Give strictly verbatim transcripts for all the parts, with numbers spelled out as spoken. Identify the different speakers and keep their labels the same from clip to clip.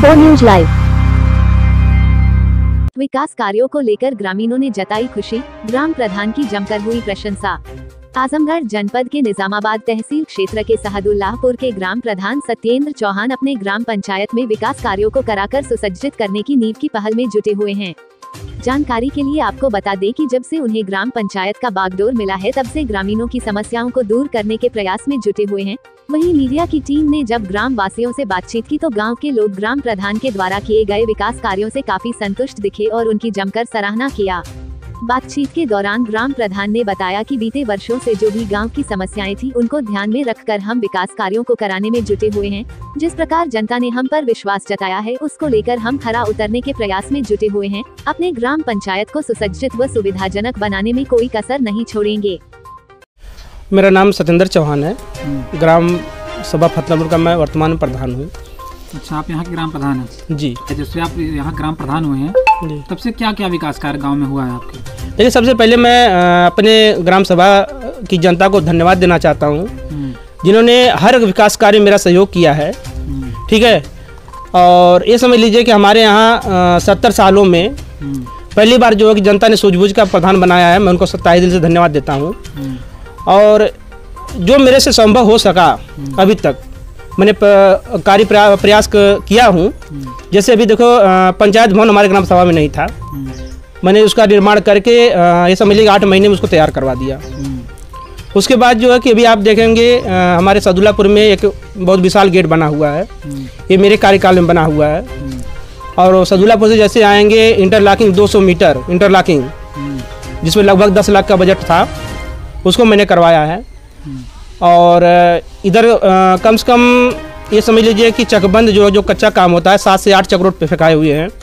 Speaker 1: Four news live.
Speaker 2: विकास कार्यों को लेकर ग्रामीणों ने जताई खुशी, ग्राम प्रधान की जमकर हुई प्रशंसा। आजमगढ़ जनपद के निजामाबाद तहसील क्षेत्र के सहदुल्लाहपुर के ग्राम प्रधान सत्येंद्र चौहान अपने ग्राम पंचायत में विकास कार्यों को कराकर सुसज्जित करने की नींव की पहल में जुटे हुए हैं। जानकारी के लिए आपको बता दें कि जब से उन्हें ग्राम पंचायत का बागडोर मिला है, तब से ग्रामीणों की समस्याओं को दूर करने के प्रयास में जुटे हुए हैं। वहीं मीडिया की टीम ने जब ग्राम वासियों से बातचीत की तो गांव के लोग ग्राम प्रधान के द्वारा किए गए विकास कार्यों से काफी संतुष्ट दिखे और उनकी जमकर सराहना किया। बातचीत के दौरान ग्राम प्रधान ने बताया कि बीते वर्षों से जो भी गांव की समस्याएं थी, उनको ध्यान में रखकर हम विकास कार्यों को कराने में जुटे हुए हैं। जिस प्रकार जनता ने हम पर विश्वास जताया है, उसको लेकर हम खरा उतरने के प्रयास में जुटे हुए हैं। अपने ग्राम पंचायत को सुसज्जित व सुविधाजनक बनाने में कोई कसर नहीं छोड़ेंगे।
Speaker 3: मेरा नाम सत्येंद्र चौहान है। ग्राम सभा फतलापुर का मैं वर्तमान प्रधान हूँ।
Speaker 4: अच्छा, आप यहाँ के ग्राम प्रधान हैं?
Speaker 3: जी।
Speaker 4: जब से आप यहाँ ग्राम प्रधान हुए हैं, तब से क्या क्या विकास कार्य गांव में हुआ है आपके?
Speaker 3: देखिए, सबसे पहले मैं अपने ग्राम सभा की जनता को धन्यवाद देना चाहता हूँ, जिन्होंने हर विकास कार्य में मेरा सहयोग किया है। ठीक है, और ये समझ लीजिए कि हमारे यहाँ सत्तर सालों में पहली बार जो है कि जनता ने सूझबूझ का प्रधान बनाया है। मैं उनको तहे दिल से धन्यवाद देता हूँ। और जो मेरे से संभव हो सका अभी तक मैंने कार्य प्रयास किया हूँ। जैसे अभी देखो, पंचायत भवन हमारे ग्राम सभा में नहीं था, मैंने उसका निर्माण करके ये समझ लीजिए आठ महीने में उसको तैयार करवा दिया। उसके बाद जो है कि अभी आप देखेंगे हमारे सदुल्लापुर में एक बहुत विशाल गेट बना हुआ है, ये मेरे कार्यकाल में बना हुआ है। और सदुल्लापुर से जैसे आएंगे इंटरलॉकिंग दो सौ मीटर इंटरलॉकिंग, जिसमें लगभग दस लाख का बजट था, उसको मैंने करवाया है। और इधर कम से कम ये समझ लीजिए कि चकबंद जो जो कच्चा काम होता है, सात से आठ चक रोड पे फेंकाए हुए हैं।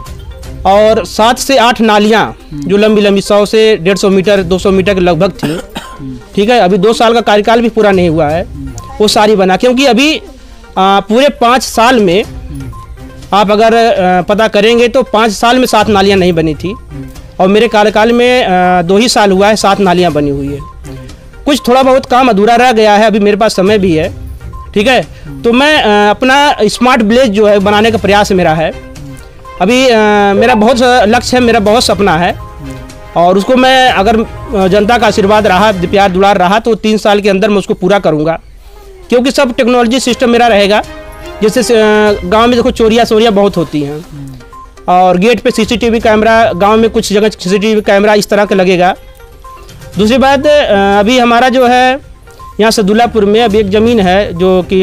Speaker 3: और सात से आठ नालियाँ जो लंबी लंबी सौ से डेढ़ सौ मीटर दो सौ मीटर के लगभग थी। ठीक है, अभी दो साल का कार्यकाल भी पूरा नहीं हुआ है, वो सारी बना। क्योंकि अभी आ, पूरे पाँच साल में आप अगर आ, पता करेंगे तो पाँच साल में सात नालियाँ नहीं बनी थी, और मेरे कार्यकाल में आ, दो ही साल हुआ है सात नालियाँ बनी हुई है। कुछ थोड़ा बहुत काम अधूरा रह गया है, अभी मेरे पास समय भी है। ठीक है, तो मैं आ, अपना स्मार्ट विलेज जो है बनाने का प्रयास मेरा है। अभी आ, मेरा बहुत लक्ष्य है, मेरा बहुत सपना है, और उसको मैं अगर जनता का आशीर्वाद रहा, प्यार दुलार रहा, तो तीन साल के अंदर मैं उसको पूरा करूँगा। क्योंकि सब टेक्नोलॉजी सिस्टम मेरा रहेगा। जैसे गांव में देखो चोरियाँ चोरियाँ बहुत होती हैं, और गेट पे सीसीटीवी कैमरा, गांव में कुछ जगह सीसीटीवी कैमरा इस तरह का लगेगा। दूसरी बात, अभी हमारा जो है यहाँ सदुल्लापुर में अभी एक ज़मीन है जो कि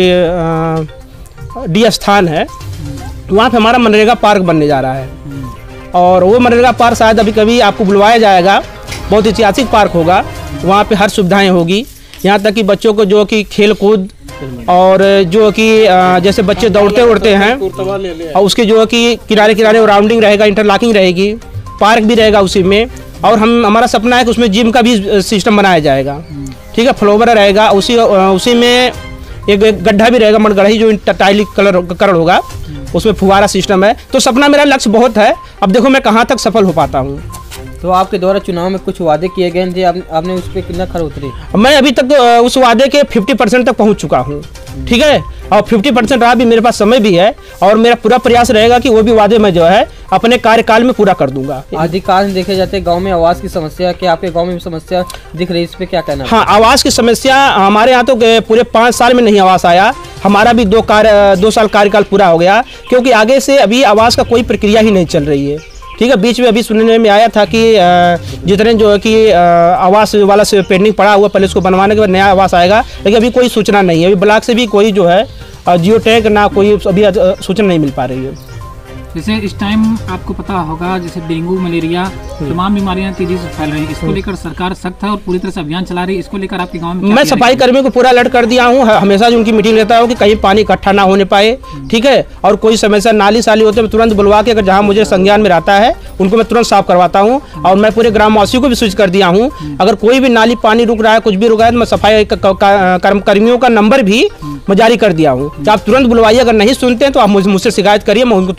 Speaker 3: डी स्थान है, वहाँ पे हमारा मनरेगा पार्क बनने जा रहा है। और वो मनरेगा पार्क शायद अभी कभी आपको बुलवाया जाएगा। बहुत ऐतिहासिक पार्क होगा, वहाँ पे हर सुविधाएं होगी। यहाँ तक कि बच्चों को जो कि खेल कूद, और जो कि जैसे बच्चे दौड़ते उड़ते हैं, और उसके जो कि किनारे किनारे राउंडिंग रहेगा, इंटरलॉकिंग रहेगी, पार्क भी रहेगा उसी में। और हम हमारा सपना है कि उसमें जिम का भी सिस्टम बनाया जाएगा। ठीक है, फ्लोवर रहेगा उसी उसी में, एक गड्ढा भी रहेगा, मटगढ़ी जो टाइल कलर कलर होगा, उसमें फुवारा सिस्टम है। तो सपना, मेरा लक्ष्य बहुत है। अब देखो मैं कहाँ तक सफल हो पाता हूँ।
Speaker 5: तो आपके द्वारा चुनाव में कुछ वादे किए गए थे, आप, आपने उस पर कितना खरा उतरे?
Speaker 3: मैं अभी तक उस वादे के पचास परसेंट तक पहुँच चुका हूँ। ठीक है, और पचास परसेंट रहा भी, मेरे पास समय भी है, और मेरा पूरा प्रयास रहेगा कि वो भी वादे मैं जो है अपने कार्यकाल में पूरा कर दूंगा।
Speaker 5: अधिकांश देखे जाते हैं गांव में आवास की समस्या, क्या आपके गांव में समस्या दिख रही है, इस पे क्या कहना है?
Speaker 3: हाँ, आवास की समस्या हमारे यहाँ तो पूरे पाँच साल में नहीं आवास आया। हमारा भी दो कार्य दो साल कार्यकाल पूरा हो गया, क्योंकि आगे से अभी आवास का कोई प्रक्रिया ही नहीं चल रही है। ठीक है, बीच में अभी सुनने में आया था कि जितने जो है कि आवास वाला से पेंडिंग पड़ा हुआ, पहले उसको बनवाने के बाद नया आवास आएगा, लेकिन अभी कोई सूचना नहीं है। अभी ब्लॉक से भी कोई जो है जियो टैग ना कोई अभी सूचना नहीं मिल पा रही है।
Speaker 4: जैसे इस टाइम आपको पता होगा, जैसे डेंगू, मलेरिया, तमाम बीमारियां तेजी से फैल रही हैं। इसको लेकर सरकार सख्त है और पूरी तरह से अभियान चला रही है। इसको लेकर आपके गांव में
Speaker 3: मैं सफाई कर्मियों को पूरा अलर्ट कर दिया हूं। हमेशा जो उनकी मीटिंग लेता हूं कि कहीं पानी इकट्ठा ना होने पाए। ठीक है, और कोई समस्या नाली साली होते हैं तुरंत बुलवा के, अगर जहां मुझे संज्ञान में रहता है उनको मैं तुरंत साफ करवाता हूं। और मैं पूरे ग्रामवासियों को भी सूचित कर दिया हूं, अगर कोई भी नाली पानी रुक रहा है, कुछ भी रुक रहा है, तो मैं सफाई कर्मियों का नंबर भी मैं जारी कर दिया हूँ। आप तुरंत बुलवाइए, अगर नहीं सुनते हैं तो आप मुझसे शिकायत करिए, मैं उनको तुरंत तत्काल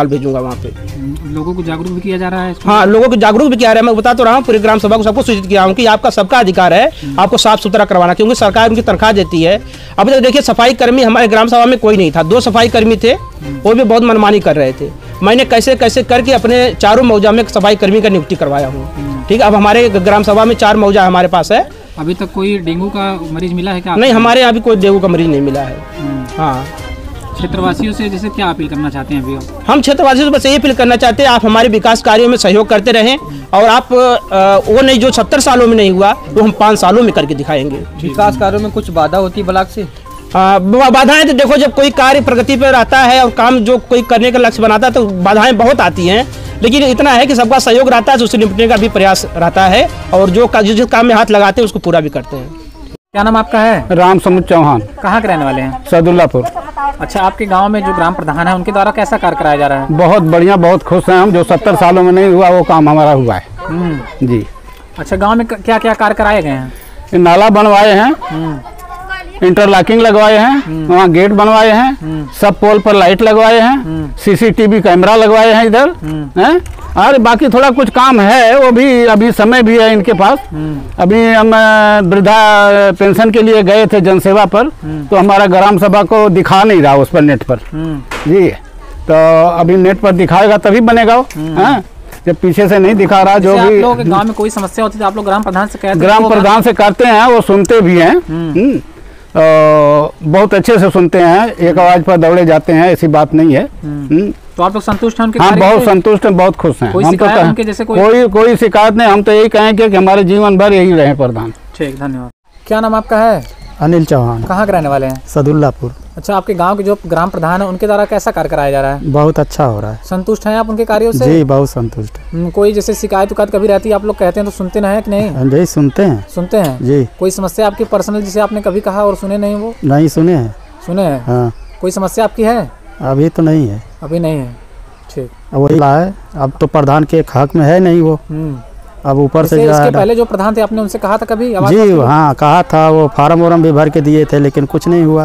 Speaker 3: भेजूंगा वहाँ पे।
Speaker 4: लोगों को जागरूक भी किया जा रहा है इसको?
Speaker 3: हाँ, लोगों को जागरूक भी किया रहा है। मैं बता तो रहा हूँ, पूरी ग्राम सभा को सबको सूचित किया हूँ कि आपका सबका अधिकार है आपको साफ सुथरा करवाना, क्योंकि सरकार उनकी तनख्वाह देती है। अभी तक देखिए सफाई कर्मी हमारे ग्राम सभा में कोई नहीं था, दो सफाई कर्मी थे, वो भी बहुत मनमानी कर रहे थे। मैंने कैसे कैसे करके अपने चारों मौजा में सफाई कर्मी का नियुक्ति करवाया हूँ। ठीक है, अब हमारे ग्राम सभा में चार मौजा हमारे पास है।
Speaker 4: अभी तक कोई डेंगू का मरीज मिला है क्या?
Speaker 3: नहीं, हमारे यहाँ भी कोई डेंगू का मरीज नहीं मिला है। हाँ,
Speaker 4: क्षेत्रवासियों से जैसे क्या अपील करना चाहते हैं अभी?
Speaker 3: हम क्षेत्रवासियों से बस यही अपील करना चाहते हैं, आप हमारे विकास कार्यों में सहयोग करते रहें, और आप आ, वो नहीं जो सत्तर सालों में नहीं हुआ वो हम पाँच सालों में करके दिखाएंगे।
Speaker 5: विकास कार्यों में कुछ बाधा होती है ब्लॉक से?
Speaker 3: बाधाएं तो देखो, जब कोई कार्य प्रगति पर रहता है और काम जो कोई करने का लक्ष्य बनाता है तो बाधाएं बहुत आती हैं, लेकिन इतना है कि सबका सहयोग रहता है तो उससे निपटने का भी प्रयास रहता है, और जो जिस काम में हाथ लगाते हैं उसको पूरा भी करते हैं।
Speaker 4: क्या नाम आपका है?
Speaker 1: राम समुद्र चौहान।
Speaker 4: कहाँ के रहने वाले हैं?
Speaker 1: सदुल्लापुर।
Speaker 4: अच्छा, आपके गांव में जो ग्राम प्रधान है उनके द्वारा कैसा कार्य कराया जा रहा है?
Speaker 1: बहुत बढ़िया, बहुत खुश हैं हम। जो सत्तर सालों में नहीं हुआ वो काम हमारा हुआ है जी।
Speaker 4: अच्छा, गांव में क्या क्या कार्य कराए गए हैं?
Speaker 1: नाला बनवाए हैं, इंटरलॉकिंग लगवाए हैं, वहाँ गेट बनवाए हैं, सब पोल पर लाइट लगवाए हैं, सीसीटीवी कैमरा लगवाए हैं इधर हैं। और बाकी थोड़ा कुछ काम है, वो भी अभी समय भी है इनके पास। अभी हम वृद्धा पेंशन के लिए गए थे जनसेवा पर, तो हमारा ग्राम सभा को दिखा नहीं रहा उस पर नेट पर जी। तो अभी नेट पर दिखाएगा तभी बनेगा वो, हैं? जब पीछे से नहीं दिखा रहा। जो भी
Speaker 4: गांव में कोई समस्या होती है आप लोग ग्राम प्रधान से कहते हैं?
Speaker 1: ग्राम प्रधान से करते हैं, वो सुनते भी हैं, बहुत अच्छे से सुनते हैं, एक आवाज पर दौड़े जाते हैं, ऐसी बात नहीं है।
Speaker 4: तो आप लोग संतुष्ट हैं उनके?
Speaker 1: हाँ, बहुत संतुष्ट हैं, बहुत खुश हैं।
Speaker 4: कोई
Speaker 1: हम तो
Speaker 4: उनके जैसे कोई
Speaker 1: कोई कोई शिकायत नहीं। हम तो यही कहेंगे कि हमारे जीवन भर यही रहे प्रधान।
Speaker 4: ठीक, धन्यवाद। क्या नाम आपका है?
Speaker 6: अनिल चौहान।
Speaker 4: कहाँ के रहने वाले हैं?
Speaker 6: सदुल्लापुर।
Speaker 4: अच्छा, आपके गांव के जो ग्राम प्रधान है उनके द्वारा कैसा कार्य कराया जा रहा है?
Speaker 6: बहुत अच्छा हो रहा है।
Speaker 4: संतुष्ट हैं आप उनके कार्यों से?
Speaker 6: जी, बहुत संतुष्ट है।
Speaker 4: कोई जैसे शिकायत उकायत कभी रहती है आप लोग कहते हैं तो सुनते ना है कि नहीं?
Speaker 6: जी, सुनते हैं।
Speaker 4: सुनते हैं जी। कोई समस्या आपकी पर्सनल जिसे आपने कभी कहा और सुने नहीं? वो
Speaker 6: नहीं सुने हैं।
Speaker 4: सुने हैं?
Speaker 6: हाँ।
Speaker 4: कोई समस्या आपकी है?
Speaker 6: अभी तो नहीं है।
Speaker 4: अभी नहीं है। ठीक,
Speaker 6: वही है, अब तो प्रधान के हक में है नहीं वो, अब ऊपर से जा।
Speaker 4: इसके पहले जो प्रधान थे आपने उनसे कहा था कभी?
Speaker 6: जी हाँ, कहा था, वो फार्म वार्म भी भर के दिए थे लेकिन कुछ नहीं हुआ।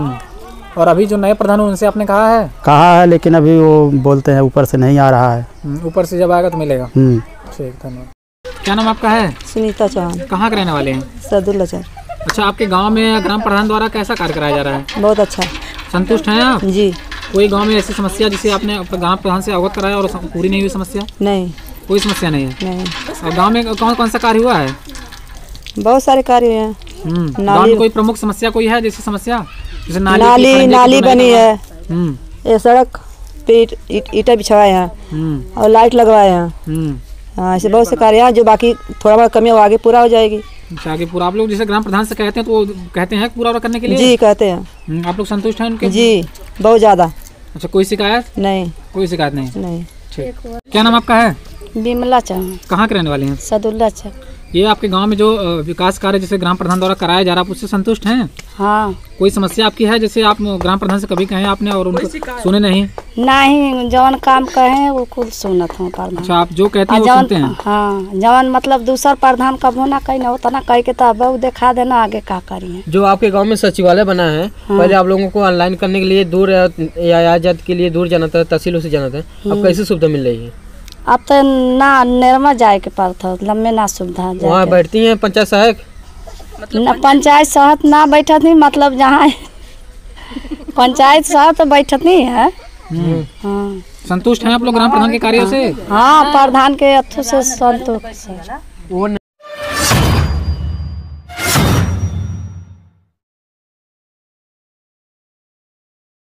Speaker 4: और अभी जो नए प्रधान उनसे आपने कहा है?
Speaker 6: कहा है, लेकिन अभी वो बोलते हैं ऊपर से नहीं आ रहा है।
Speaker 4: ऊपर से जब आएगा तो मिलेगा। ठीक, धन्यवाद। क्या नाम आपका है?
Speaker 7: सुनीता चौहान।
Speaker 4: कहाँ के रहने वाले हैं?
Speaker 7: सदुल्लापुर।
Speaker 4: अच्छा, आपके गांव में ग्राम प्रधान द्वारा कैसा कार्य कराया जा रहा है?
Speaker 7: बहुत अच्छा।
Speaker 4: संतुष्ट हैं आप?
Speaker 7: जी।
Speaker 4: कोई गांव में ऐसी समस्या जिसे आपने ग्राम प्रधान से अवगत कराया और पूरी नहीं हुई समस्या?
Speaker 7: नहीं,
Speaker 4: कोई समस्या नहीं है।
Speaker 7: नहीं।
Speaker 4: और गांव में कौन कौन सा कार्य हुआ है?
Speaker 7: बहुत सारे कार्य हैं।
Speaker 4: गांव में कोई प्रमुख समस्या कोई है जैसी समस्या? जैसे नाली
Speaker 7: नाली नाली बनी है, ये सड़क पे ईटा बिछवाए हैं और लाइट लगवाए हैं। हाँ, ऐसे बहुत से कार्य हैं जो बाकी थोड़ा बहुत कमी आगे पूरा हो जाएगी।
Speaker 4: आगे पूरा आप लोग जैसे ग्राम प्रधान से कहते हैं तो वो कहते हैं पूरा करने के लिए?
Speaker 7: जी, कहते हैं।
Speaker 4: आप लोग संतुष्ट हैं उनके?
Speaker 7: जी, बहुत ज्यादा।
Speaker 4: अच्छा, कोई शिकायत?
Speaker 7: नहीं,
Speaker 4: कोई शिकायत नहीं।
Speaker 7: नहीं।
Speaker 4: ठीक। क्या नाम आपका है?
Speaker 7: बिमला चौहान।
Speaker 4: कहाँ के रहने वाले हैं?
Speaker 7: सदुल्लापुर।
Speaker 4: ये आपके गांव में जो विकास कार्य जैसे ग्राम प्रधान द्वारा कराया जा रहा है आप उससे संतुष्ट हैं?
Speaker 7: हाँ।
Speaker 4: कोई समस्या आपकी है जैसे आप ग्राम प्रधान से कभी कहें आपने और उनको सुने नहीं?
Speaker 7: नहीं, जवन काम कहे वो खुद सुनत हूँ प्रधान।
Speaker 4: अच्छा, आप जो कहते हैं वो सुनते हैं?
Speaker 7: हाँ, जवन मतलब दूसरा प्रधान कब होना कहीं ना होता ना कह के तो अब देखा देना आगे क्या करिए।
Speaker 5: जो आपके गांव में सचिवालय बना है, हाँ। पहले आप लोगों को ऑनलाइन करने के लिए दूर यातायात के लिए दूर जाना था, तहसीलों से जाना था, अब कैसी सुविधा मिल रही है?
Speaker 7: अब तो ना निर्मा जाए के पड़ता, लम्बे ना सुविधा।
Speaker 5: वहाँ बैठती हैं पंचायत सहायक?
Speaker 7: मतलब पंचायत सहायक ना बैठत नहीं, मतलब जहाँ पंचायत सहायक तो बैठत नहीं है। हाँ।
Speaker 4: संतुष्ट हैं आप लोग ग्राम प्रधान के कार्यों से?
Speaker 7: हाँ, प्रधान के अथु से संतुष्ट।